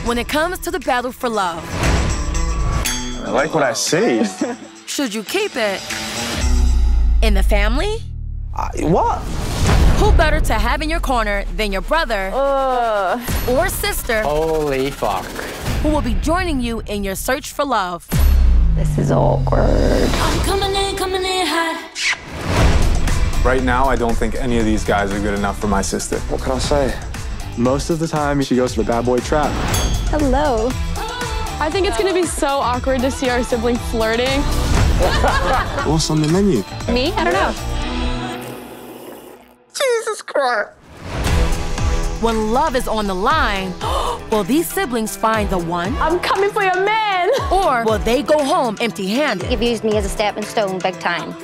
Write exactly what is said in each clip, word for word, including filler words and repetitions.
when it comes to the battle for love. I like what I see. Should you keep it in the family? Uh, what? Who better to have in your corner than your brother Ugh. or sister? Holy fuck. Who will be joining you in your search for love? This is awkward. I'm coming in, coming in hot. Right now, I don't think any of these guys are good enough for my sister. What can I say? Most of the time, she goes for the bad boy trap. Hello. I think it's gonna be so awkward to see our sibling flirting. What's on the menu? Me? I don't know. Jesus Christ. When love is on the line, will these siblings find the one? I'm coming for your man. Or will they go home empty-handed? You've used me as a stepping stone big time.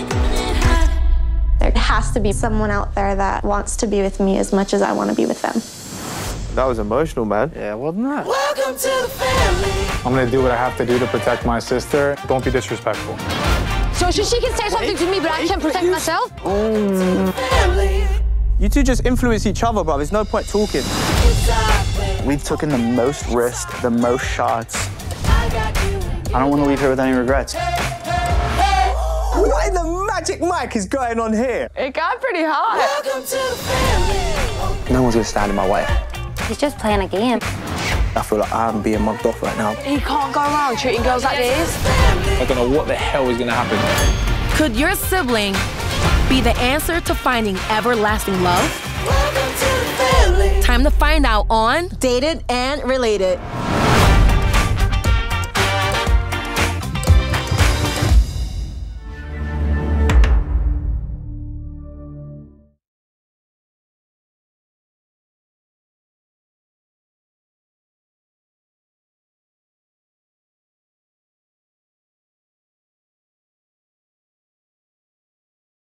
There has to be someone out there that wants to be with me as much as I want to be with them. That was emotional, man. Yeah, wasn't that? Welcome to the family. I'm gonna do what I have to do to protect my sister. Don't be disrespectful. So she, she can say something to me, but I can't protect myself? Family. You two just influence each other, bro. There's no point talking. We've taken the most risks, the most shots. I don't want to leave here with any regrets. What in the magic mic is going on here? It got pretty hot. Welcome to the family. No one's gonna stand in my way. He's just playing a game. I feel like I'm being mugged off right now. He can't go around treating girls like this. I don't know what the hell is gonna happen. Could your sibling be the answer to finding everlasting love? Welcome to the family. Time to find out on Dated and Related.